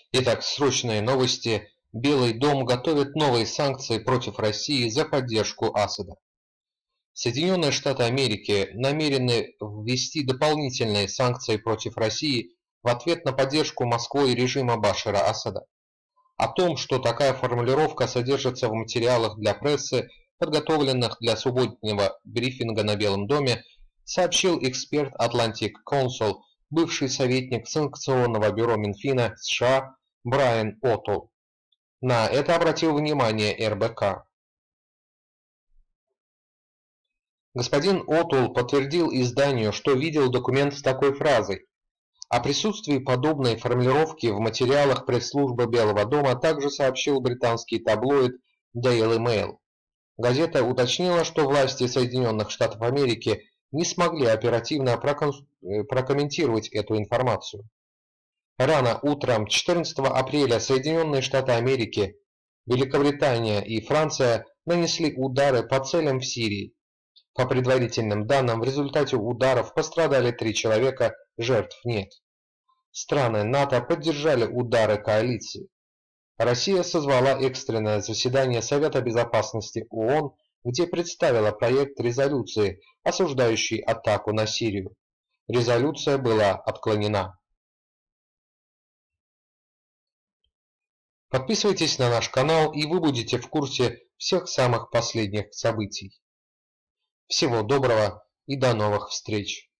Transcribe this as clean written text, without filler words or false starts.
Итак, срочные новости. Белый дом готовит новые санкции против России за поддержку Асада. Соединенные Штаты Америки намерены ввести дополнительные санкции против России в ответ на поддержку Москвой режима Башара Асада. О том, что такая формулировка содержится в материалах для прессы, подготовленных для субботнего брифинга на Белом доме, сообщил эксперт Atlantic Council, бывший советник санкционного бюро Минфина США Брайан О'Тулл. На это обратил внимание РБК. Господин О'Тулл подтвердил изданию, что видел документ с такой фразой. О присутствии подобной формулировки в материалах пресс-службы Белого дома также сообщил британский таблоид Daily Mail. Газета уточнила, что власти Соединенных Штатов Америки не смогли оперативно прокомментировать эту информацию. Рано утром 14 апреля Соединенные Штаты Америки, Великобритания и Франция нанесли удары по целям в Сирии. По предварительным данным, в результате ударов пострадали 3 человека, жертв нет. Страны НАТО поддержали удары коалиции. Россия созвала экстренное заседание Совета Безопасности ООН, где представила проект резолюции, осуждающей атаку на Сирию. Резолюция была отклонена. Подписывайтесь на наш канал, и вы будете в курсе всех самых последних событий. Всего доброго и до новых встреч!